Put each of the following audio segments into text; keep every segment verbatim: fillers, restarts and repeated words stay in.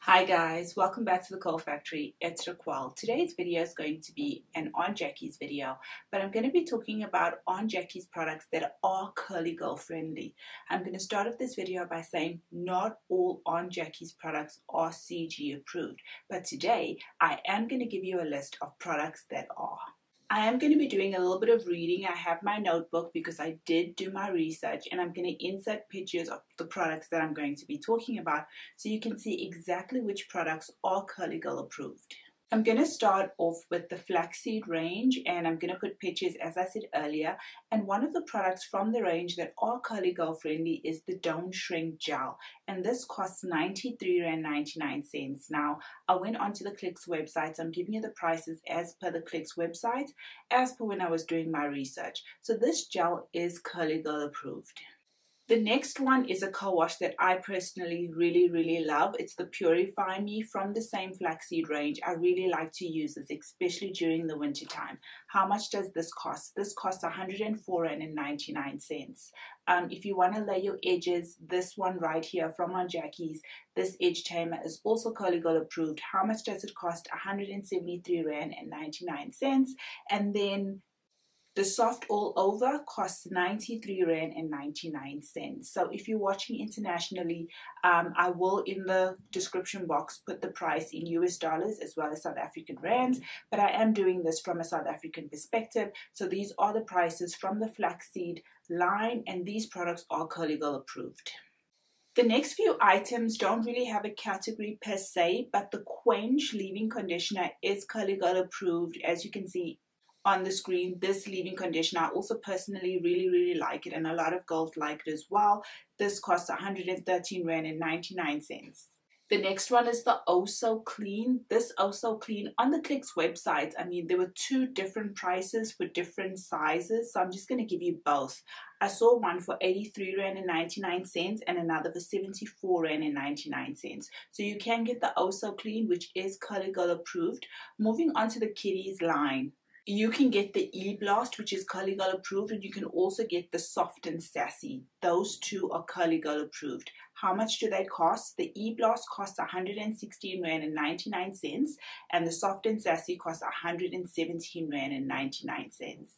Hi guys, welcome back to the Curl Factory. It's Raquel. Today's video is going to be an Aunt Jackie's video, but I'm going to be talking about Aunt Jackie's products that are curly girl friendly. I'm going to start off this video by saying not all Aunt Jackie's products are C G approved, but today I am going to give you a list of products that are. I am going to be doing a little bit of reading. I have my notebook because I did do my research, and I'm going to insert pictures of the products that I'm going to be talking about so you can see exactly which products are Curly Girl approved. I'm going to start off with the flaxseed range, and I'm going to put pictures as I said earlier. And one of the products from the range that are Curly Girl friendly is the Don't Shrink Gel, and this costs ninety-three rand ninety-nine. Now, I went onto the Clicks website, so I'm giving you the prices as per the Clicks website, as per when I was doing my research. So this gel is Curly Girl approved. The next one is a co-wash that I personally really, really love. It's the Purify Me from the same flaxseed range. I really like to use this, especially during the winter time. How much does this cost? This costs one hundred four rand ninety-nine. Um, if you want to lay your edges, this one right here from Aunt Jackie's, this edge tamer is also Curly Girl approved. How much does it cost? one hundred seventy-three rand ninety-nine. And then the soft all over costs ninety-three rand ninety-nine. So if you're watching internationally, um, I will in the description box put the price in U S dollars as well as South African rands, but I am doing this from a South African perspective. So these are the prices from the flaxseed line, and these products are Curly Girl approved. The next few items don't really have a category per se, but the Quench leave-in conditioner is Curly Girl approved. As you can see on the screen, this leave-in conditioner, I also personally really really like it, and a lot of girls like it as well. This costs one hundred thirteen rand ninety-nine. The next one is the Oh So Clean. This Oh So Clean on the Clicks website, I mean, there were two different prices for different sizes, so I'm just going to give you both. I saw one for eighty-three rand ninety-nine and another for seventy-four rand ninety-nine. So you can get the Oh So Clean, which is Curly Girl approved. Moving on to the kiddies line, you can get the E-Blast, which is Curly Girl approved, and you can also get the Soft and Sassy. Those two are Curly Girl approved. How much do they cost? The E-Blast costs one hundred sixteen rand ninety-nine, and the Soft and Sassy costs one hundred seventeen rand ninety-nine.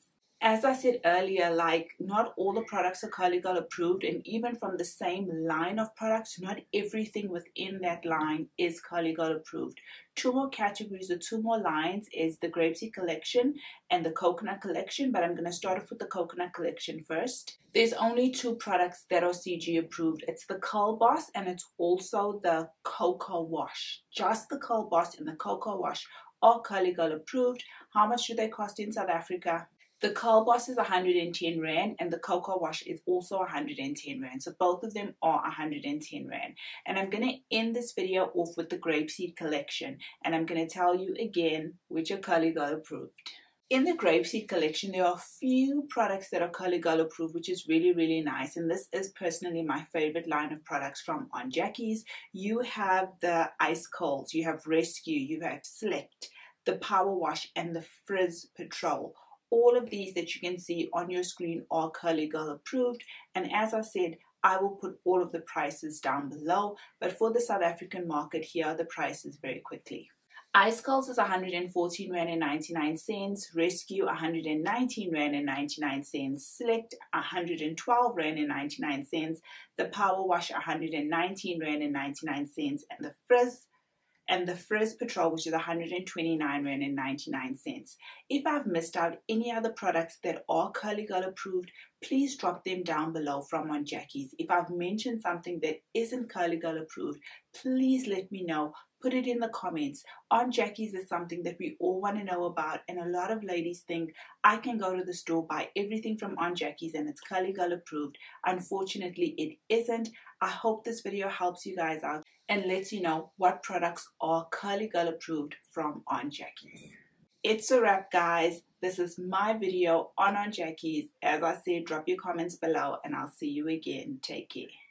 As I said earlier, like, not all the products are Curly Girl approved, and even from the same line of products, not everything within that line is Curly Girl approved. Two more categories or two more lines is the Grapeseed collection and the Coconut collection, but I'm going to start off with the Coconut collection first. There's only two products that are C G approved. It's the Curl Boss and it's also the Cocoa Wash. Just the Curl Boss and the Cocoa Wash are Curly Girl approved. How much do they cost in South Africa? The Curl Boss is one hundred ten rand and the Cocoa Wash is also one hundred ten rand. So both of them are one hundred ten rand. And I'm going to end this video off with the Grapeseed collection. And I'm going to tell you again which are Curly Girl approved. In the Grapeseed collection, there are a few products that are Curly Girl approved, which is really, really nice. And this is personally my favorite line of products from Aunt Jackie's. You have the Ice Curls, you have Rescue, you have Select, the Power Wash, and the Frizz Patrol. All of these that you can see on your screen are Curly Girl approved, and as I said, I will put all of the prices down below, but for the South African market, here are the prices very quickly. Ice Curls is one hundred fourteen rand ninety-nine, Rescue one hundred nineteen rand ninety-nine, Select one hundred twelve rand ninety-nine, the Power Wash one hundred nineteen rand ninety-nine, and the Frizz and the Frizz Patrol, which is one hundred twenty-nine rand ninety-nine. If I've missed out any other products that are Curly Girl approved, please drop them down below from Aunt Jackie's. If I've mentioned something that isn't Curly Girl approved, please let me know. Put it in the comments. Aunt Jackie's is something that we all want to know about, and a lot of ladies think I can go to the store, buy everything from Aunt Jackie's and it's Curly Girl approved. Unfortunately, it isn't. I hope this video helps you guys out and lets you know what products are Curly Girl approved from Aunt Jackie's. It's a wrap, guys. This is my video on Aunt Jackie's. As I said, drop your comments below and I'll see you again. Take care.